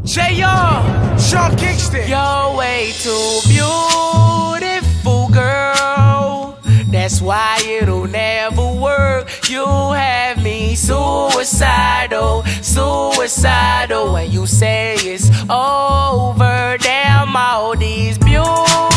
J.R. Sean Kingston. You're way too beautiful, girl. That's why it'll never work. You have me suicidal, suicidal. When you say it's over, damn, all these beautiful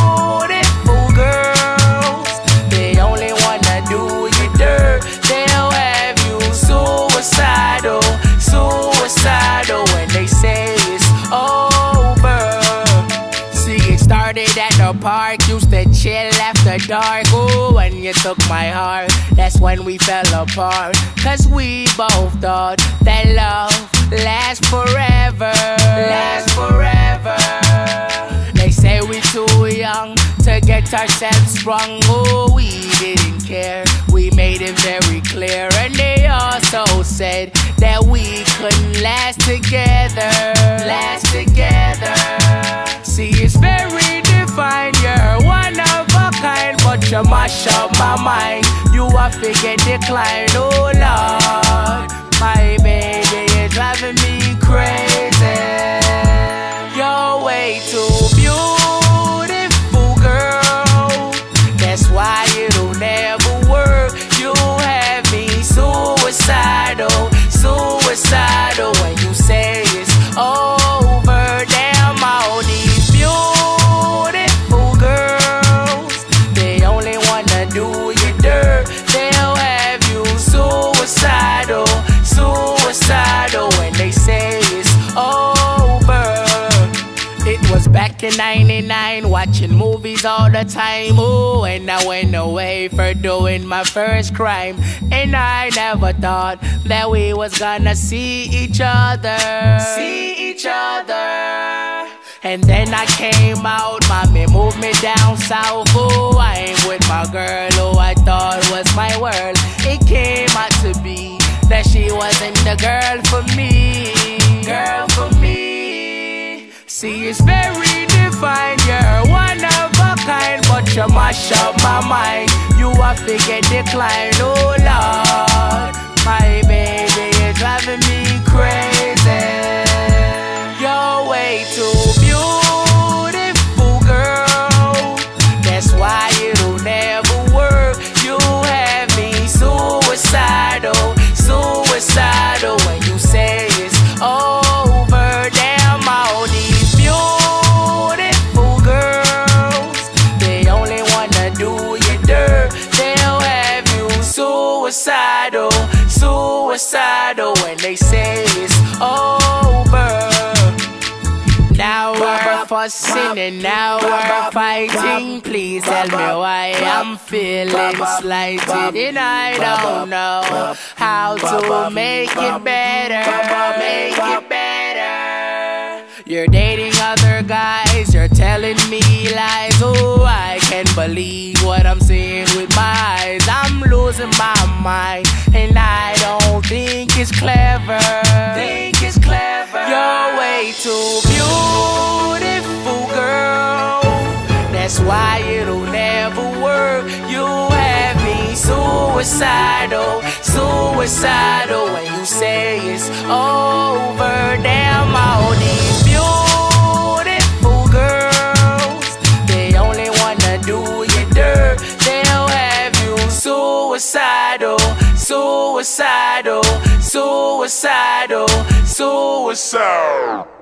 girls, they only wanna do you dirt. They'll have you suicidal, suicidal. When they say it's over. See, it started at the park, used to chill after dark. Ooh, when you took my heart, that's when we fell apart. Cause we both thought that love lasts forever, lasts forever. They say we too young to get ourselves sprung. Oh, we didn't care, we made it very clear. And they also said that we couldn't last together, last together. See, it's very divine, you're one of a kind, but you mash up my mind. You a figure decline, oh Lord. My baby, you're driving me crazy. You're way too beautiful, girl. That's why it'll never work. You have me suicidal, suicidal. When you say it's over, damn, all these beautiful girls, they only wanna do you dirt. They'll have you suicidal, suicidal. When they say it's over. It was back in '99, watching movies all the time. Ooh, and I went away for doing my first crime. And I never thought that we was gonna see each other, see each other. And then I came out, mommy moved me down south. Ooh, I ain't with my girl who I thought was my world. It came out to be that she wasn't the girl for me, girl for me. See, it's very divine, you're one of a kind, but you mash up my mind. You a figure decline, oh Lord. My baby, you're driving me crazy. You're way too beautiful, girl. That's why it'll never work. You have me suicidal, suicidal. When you say it's over, damn, all these beautiful girls, they only wanna do you dirt. They'll have you suicidal, suicidal. When they say it's over. Now we're fussing and now we're fighting. Please tell me why I'm feeling slighted, and I don't know how to make it better, make it better. You're dating other guys, you're telling me lies. Oh, I can't believe what I'm seeing with my eyes. I'm losing my mind, and I don't think it's clever, think it's clever. You're way too beautiful, girl. That's why it'll never work. You have me suicidal, suicidal. When you say it's over, damn, all these beautiful girls, they only wanna do you dirt. They'll have you suicidal, suicidal, suicidal, suicidal.